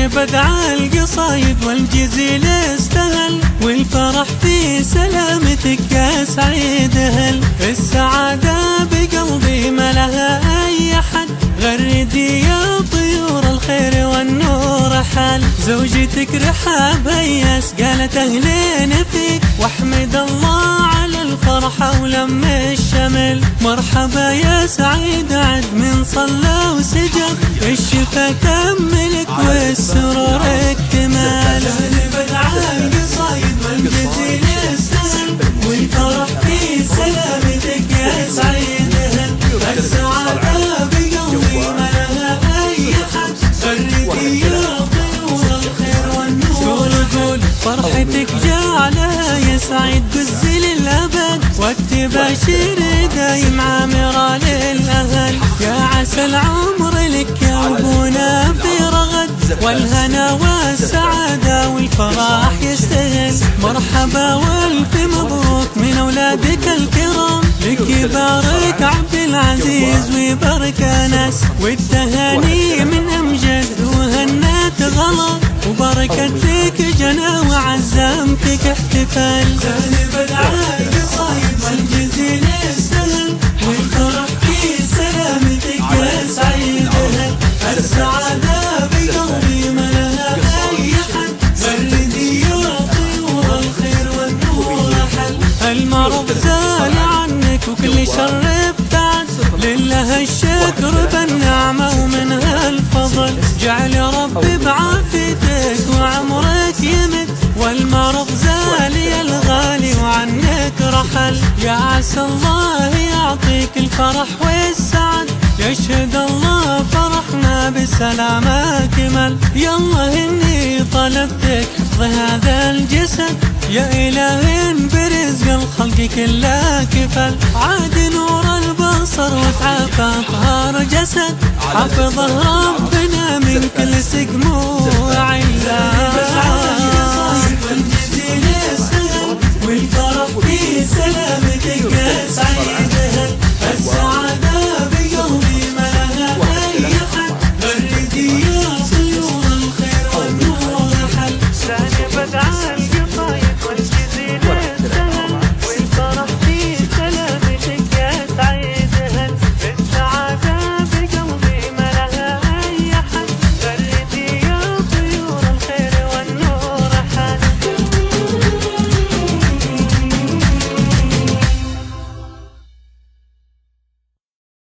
بدع القصايد والجزيل استهل، والفرح في سلامتك يا سعيد أهل. السعادة بقلبي ما لها أي حد، غردي يا طيور الخير والنور حل. زوجتك رحاب هياس قالت أهلين فيك، واحمد الله على الفرحة ولم الشمل. مرحبا يا سعيد عد من صلى وسجد، الشفا كملك والسرور اكتمال. بدع القصايد والجزيل استهل، والفرح في سلامتك يا سعيد أهل. السعادة بقلبي ما لها أي حد، غردي يا طيور الخير والنور. قول فرحتك جعلها يا سعيد بالزل الأبد، والتباشير دايم عامرة للأهل. يا عسى العمر لك يا أبونا في رغد، والهنا والسعادة والفرح يستاهل. مرحبا والف مبروك من أولادك الكرام، لك يبارك عبد العزيز ويبارك أنس، والتهاني من أمجد وهنات غلط، وبركت فيك جنى وعزام فيك احتفال. بدع القصايد والجزيل استهل، والفرح في سلامتك يا سعيد أهل. السعادة بقلبي ما لها أي حد، غردي يا طيور الخير والنور حل. المعروف زال عنك وكل شر ابتعد، لله الشكر بالنعمة ومنها الفضل. جعل ربي بعافيتك وعمرك يمد، والمرض زال يا الغالي وعنك رحل. يا عسى الله يعطيك الفرح والسعد، يشهد الله فرحنا بسلامة كمل. يالله إني طلبتك حفظ هذا الجسد، يا إله برزق الخلق كله كفل. عاد نور البصر وتعافى طهار جسد، حفظه ربنا من كل سقم وعلة.